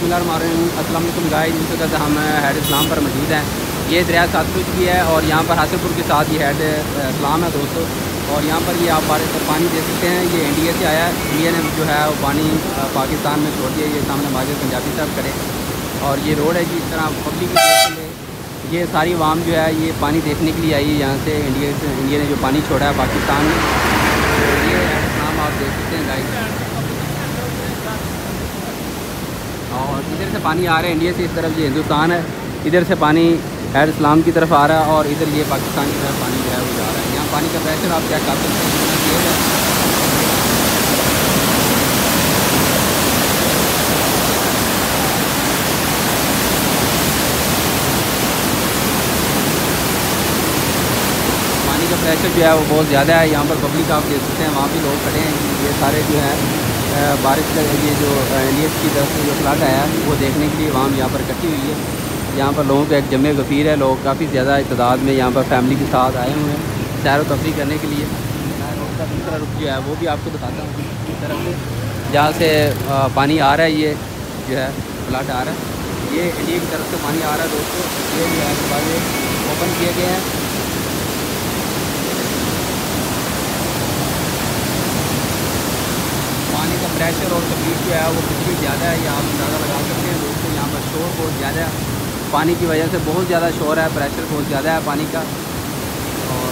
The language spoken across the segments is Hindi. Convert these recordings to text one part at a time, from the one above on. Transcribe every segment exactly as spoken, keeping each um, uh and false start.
बिस्मिल्लाहिर्रहमानिर्रहीम। अस्सलाम वालेकुम गाइस, जिस वक्त हम हेड इस्लाम पर मौजूद हैं। ये दरिया सतलुज की है और यहाँ पर हासिलपुर के साथ ये हेड इस्लाम है दोस्तों। और यहाँ पर ये आप बारिश पर पानी दे सकते हैं। ये इंडिया से आया है, इंडिया ने जो है वो पानी पाकिस्तान में छोड़ दिया। ये सामने माजिद पंजाबी साहब खड़े और ये रोड है जी। इस तरह पब्लिक ये सारी आवाम जो है ये पानी देखने के लिए आई है यहाँ से। इंडिया से इंडिया ने जो पानी छोड़ा है पाकिस्तान में, तो ये हेड इस्लाम आप देख सकते हैं गाइस। और इधर से पानी आ रहा है इंडिया से, इस तरफ ये हिंदुस्तान है, इधर से पानी हेड इस्लाम की तरफ आ रहा है और इधर ये पाकिस्तान की तरफ पानी जो है वो जा रहा है। यहाँ पानी का प्रेशर आप चेक कर सकते हैं, तेज है। पानी का प्रेशर जो है वो बहुत ज़्यादा है। यहाँ पर पब्लिक आप देख सकते हैं, वहाँ भी लोग खड़े हैं। ये सारे जो है बारिश का ये जो इंडिया की तरफ से जो फ्लड आया वो देखने के लिए वहाँ यहाँ पर इकट्ठी हुई है। यहाँ पर लोगों का एक जमे गफीर है, लोग काफ़ी ज़्यादा तादाद में यहाँ पर फैमिली के साथ आए हुए हैं सैर व तफरी करने के लिए। रोड का दूसरा रुख जो है वो भी आपको दिखाता हूँ इस तरफ से, जहाँ से पानी आ रहा है। ये जो है फ्लड आ रहा है, ये इंडिया की तरफ से पानी आ रहा है दोस्तों। ये जो है दरवाजे ओपन किए गए हैं। पानी का प्रेशर और तकलीफ जो है वो कितनी ज़्यादा है, ये आप अंदाज़ा लगा सकते हैं दोस्तों। यहाँ पर शोर बहुत ज़्यादा है, पानी की वजह से बहुत ज़्यादा शोर है, प्रेशर बहुत ज़्यादा है पानी का। और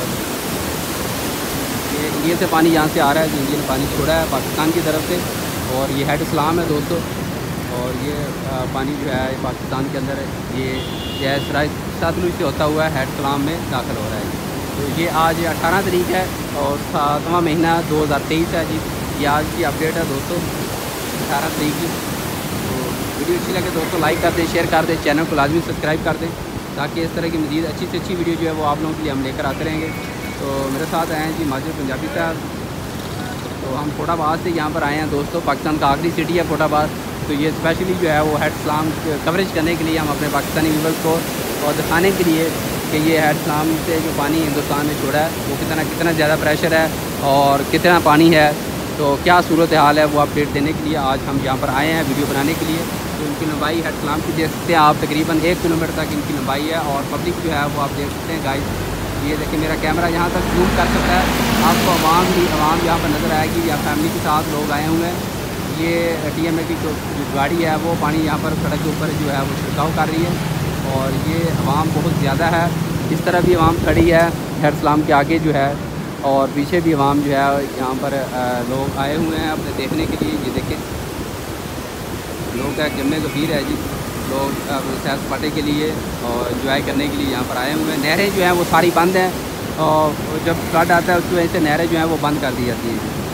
ये इंडिया से पानी यहाँ से आ रहा है, जो इंडिया ने पानी छोड़ा है पाकिस्तान की तरफ से। और ये हेड इस्लाम है दोस्तों। और ये पानी जो है पाकिस्तान के अंदर ये जैसराय सतलुज से होता हुआ हेड इस्लाम में दाखिल हो रहा है। तो ये आज अठारह तारीख है और सातवां महीना दो हज़ार तेईस है जी। ये आज की अपडेट है दोस्तों, अठारह तारीख की। तो वीडियो अच्छी लगे दोस्तों लाइक कर दें, शेयर कर दें, चैनल को लाजमी सब्सक्राइब कर दें, ताकि इस तरह की मज़ीद अच्छी से अच्छी वीडियो जो है वो आप लोगों के लिए हम लेकर आते रहेंगे। तो मेरे साथ आए हैं जी माजिद पंजाबी साहब। तो हम फोटाबाद से यहाँ पर आए हैं दोस्तों, पाकिस्तान का आखिरी सिटी है फोटाबाद। तो ये स्पेशली जो है वो हेड इस्लाम कवरेज करने के लिए हम अपने पाकिस्तानी व्यूअर्स को और दिखाने के लिए कि ये हेड इस्लाम से जो पानी हिंदुस्तान में छोड़ा है वो कितना कितना ज़्यादा प्रेशर है और कितना पानी है, तो क्या सूरत हाल है वो अपडेट देने के लिए आज हम यहाँ पर आए हैं वीडियो बनाने के लिए। तो इनकी लंबाई हेड इस्लाम की देख सकते हैं आप, तकरीबन एक किलोमीटर तक इनकी लंबाई है। और पब्लिक जो है वो आप देख सकते हैं गाइस, ये देखिए मेरा कैमरा यहाँ तक जूम कर सकता है, आपको आवाम भी आवाम यहाँ पर नज़र आएगी। या फैमिली के साथ लोग आए हुए हैं। ये टी एम ए की जो गाड़ी है वो पानी यहाँ पर सड़क के ऊपर जो है वो छिड़काव कर रही है। और ये आवाम बहुत ज़्यादा है, इस तरह भी आवाम खड़ी है हेड इस्लाम के आगे जो है, और पीछे भी आवाम जो है यहाँ पर लोग आए हुए हैं अपने देखने के लिए। ये देखें लोग का जम्मे गफीर है जी, लोग सैर सपाटे के लिए और इंजॉय करने के लिए यहाँ पर आए हुए हैं। नहरें जो हैं वो सारी बंद हैं और जब फ्लड आता है उसकी वजह से नहरें जो हैं वो बंद कर दी जाती हैं।